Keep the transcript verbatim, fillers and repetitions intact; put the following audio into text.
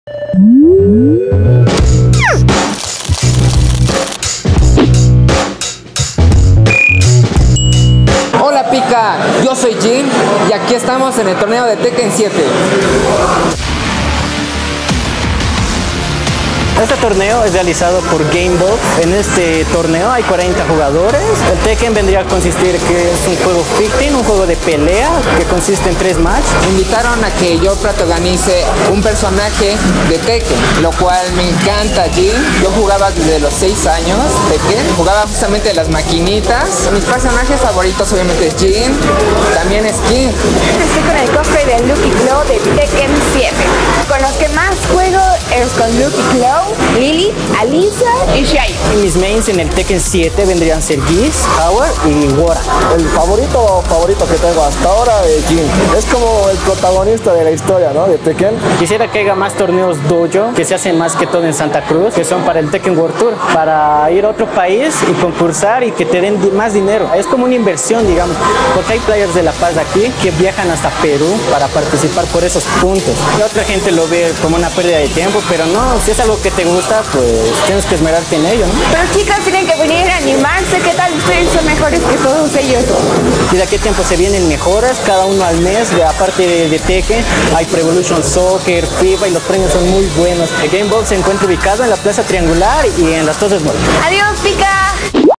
Hola Pika, yo soy Jin y aquí estamos en el torneo de Tekken siete. Este torneo es realizado por Gamebox. En este torneo hay cuarenta jugadores. El Tekken vendría a consistir que es un juego ficting, un juego de pelea que consiste en tres matches. Me invitaron a que yo protagonice un personaje de Tekken, lo cual me encanta, Jin. Yo jugaba desde los seis años Tekken, jugaba justamente las maquinitas. Mis personajes favoritos obviamente es Jin, también es King. Estoy con el cosplay de Lucky Clow de Tekken siete. Con los que más juego es con Lucky Clow, Lily, Alisa y Shai. Mis mains en el Tekken siete vendrían a ser Geese, Howard y Wora. El favorito favorito que tengo hasta ahora es Jin. Es como el protagonista de la historia, ¿no? De Tekken. Quisiera que haya más torneos dojo que se hacen más que todo en Santa Cruz, que son para el Tekken World Tour, para ir a otro país y concursar y que te den más dinero. Es como una inversión, digamos, porque hay players de La Paz aquí que viajan hasta Perú para participar por esos puntos. Y otra gente lo ve como una pérdida de tiempo, pero no, si es algo que te gusta, pues tienes que esmerarte en ello, ¿no? Pero chicas, tienen que venir a animarse. ¿Qué tal? Ustedes son mejores que todos ellos. ¿Y de qué tiempo se vienen mejoras? Cada uno al mes, de, aparte de, de Tekken, hay Pro Evolution Soccer, FIFA y los premios son muy buenos. El Gamebox se encuentra ubicado en la Plaza Triangular y en las Torres Mall. Adiós, Pika.